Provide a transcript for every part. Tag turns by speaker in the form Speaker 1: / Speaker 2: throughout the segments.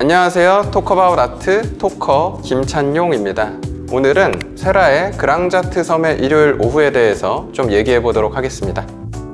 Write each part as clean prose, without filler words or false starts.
Speaker 1: 안녕하세요. 토커바웃 아트 토커 김찬용입니다. 오늘은 세라의 그랑자트 섬의 일요일 오후에 대해서 좀 얘기해 보도록 하겠습니다.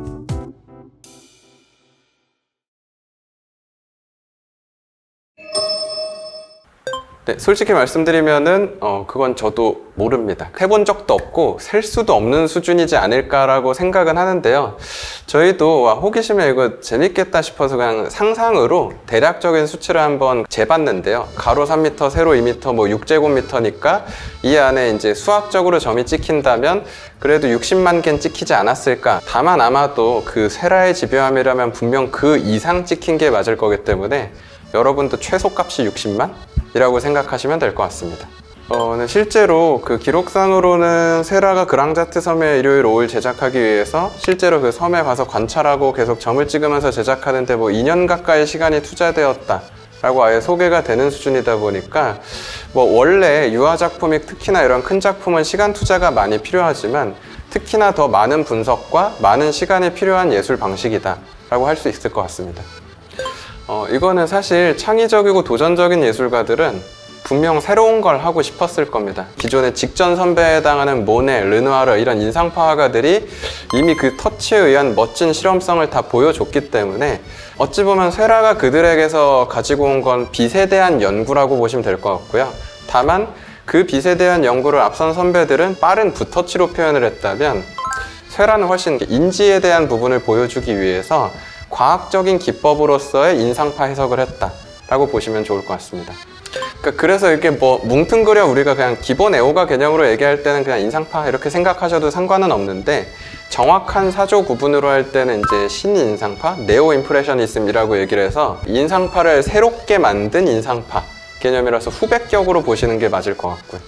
Speaker 1: 네, 솔직히 말씀드리면은 그건 저도 모릅니다. 해본 적도 없고 셀 수도 없는 수준이지 않을까라고 생각은 하는데요. 저희도 호기심에 이거 재밌겠다 싶어서 그냥 상상으로 대략적인 수치를 한번 재봤는데요. 가로 3m, 세로 2m, 뭐 6제곱미터니까 이 안에 이제 수학적으로 점이 찍힌다면 그래도 60만 개는 찍히지 않았을까. 다만 아마도 그 세라의 집요함이라면 분명 그 이상 찍힌 게 맞을 거기 때문에 여러분도 최소값이 60만? 이라고 생각하시면 될 것 같습니다. 실제로 그 기록상으로는 세라가 그랑자트 섬에 일요일 5일 제작하기 위해서 실제로 그 섬에 가서 관찰하고 계속 점을 찍으면서 제작하는데 뭐 2년 가까이 시간이 투자되었다 라고 아예 소개가 되는 수준이다 보니까 뭐 원래 유화 작품이 특히나 이런 큰 작품은 시간 투자가 많이 필요하지만 특히나 더 많은 분석과 많은 시간이 필요한 예술 방식이다 라고 할 수 있을 것 같습니다. 이거는 사실 창의적이고 도전적인 예술가들은 분명 새로운 걸 하고 싶었을 겁니다. 기존의 직전 선배에 해당하는 모네, 르누아르 이런 인상파 화가들이 이미 그 터치에 의한 멋진 실험성을 다 보여줬기 때문에 어찌 보면 세라가 그들에게서 가지고 온 건 빛에 대한 연구라고 보시면 될 것 같고요. 다만 그 빛에 대한 연구를 앞선 선배들은 빠른 붓터치로 표현을 했다면 세라는 훨씬 인지에 대한 부분을 보여주기 위해서 과학적인 기법으로서의 인상파 해석을 했다라고 보시면 좋을 것 같습니다. 그래서 이렇게 뭐 뭉뚱그려 우리가 그냥 기본 애호가 개념으로 얘기할 때는 그냥 인상파 이렇게 생각하셔도 상관은 없는데 정확한 사조 구분으로 할 때는 이제 신인상파, 네오 임프레셔니즘이라고 얘기를 해서 인상파를 새롭게 만든 인상파 개념이라서 후백격으로 보시는 게 맞을 것 같고요.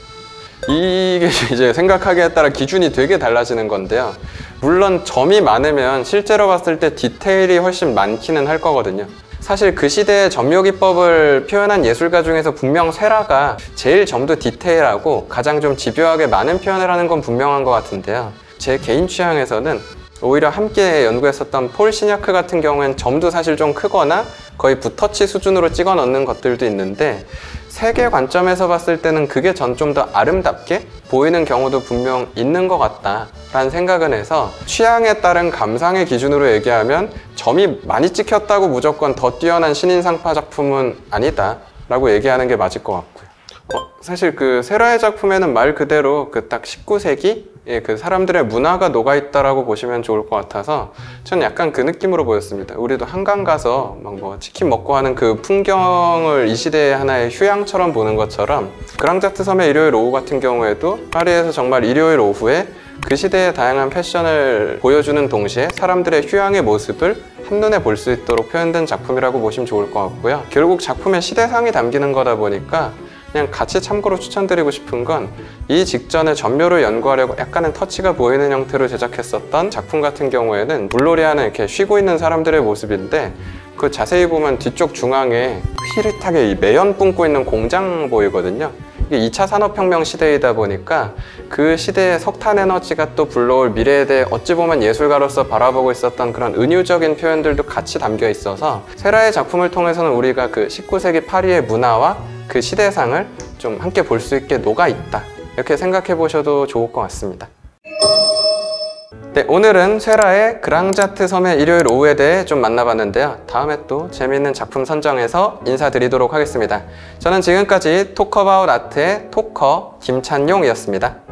Speaker 1: 이게 이제 생각하기에 따라 기준이 되게 달라지는 건데요. 물론 점이 많으면 실제로 봤을 때 디테일이 훨씬 많기는 할 거거든요. 사실 그 시대의 점묘기법을 표현한 예술가 중에서 분명 세라가 제일 점도 디테일하고 가장 좀 집요하게 많은 표현을 하는 건 분명한 것 같은데요. 제 개인 취향에서는 오히려 함께 연구했었던 폴 시냐크 같은 경우엔 점도 사실 좀 크거나 거의 붓터치 수준으로 찍어 넣는 것들도 있는데 세계 관점에서 봤을 때는 그게 전 좀 더 아름답게 보이는 경우도 분명 있는 것 같다라는 생각은 해서 취향에 따른 감상의 기준으로 얘기하면 점이 많이 찍혔다고 무조건 더 뛰어난 신인상파 작품은 아니다 라고 얘기하는 게 맞을 것 같고요. 사실 그 세라의 작품에는 말 그대로 그 딱 19세기 그 사람들의 문화가 녹아있다라고 보시면 좋을 것 같아서 전 약간 그 느낌으로 보였습니다. 우리도 한강 가서 막 뭐 치킨 먹고 하는 그 풍경을 이 시대의 하나의 휴양처럼 보는 것처럼 그랑자트 섬의 일요일 오후 같은 경우에도 파리에서 정말 일요일 오후에 그 시대의 다양한 패션을 보여주는 동시에 사람들의 휴양의 모습을 한눈에 볼 수 있도록 표현된 작품이라고 보시면 좋을 것 같고요. 결국 작품의 시대상이 담기는 거다 보니까 그냥 같이 참고로 추천드리고 싶은 건 이 직전에 점묘를 연구하려고 약간은 터치가 보이는 형태로 제작했었던 작품 같은 경우에는 물놀이하는 이렇게 쉬고 있는 사람들의 모습인데 그 자세히 보면 뒤쪽 중앙에 휘릿하게 이 매연 뿜고 있는 공장 보이거든요. 이게 2차 산업혁명 시대이다 보니까 그 시대의 석탄 에너지가 또 불러올 미래에 대해 어찌 보면 예술가로서 바라보고 있었던 그런 은유적인 표현들도 같이 담겨 있어서 세라의 작품을 통해서는 우리가 그 19세기 파리의 문화와 그 시대상을 좀 함께 볼 수 있게 녹아있다 이렇게 생각해 보셔도 좋을 것 같습니다. 네, 오늘은 세라의 그랑자트 섬의 일요일 오후에 대해 좀 만나봤는데요. 다음에 또 재미있는 작품 선정해서 인사드리도록 하겠습니다. 저는 지금까지 토커바웃 아트의 토커 김찬용이었습니다.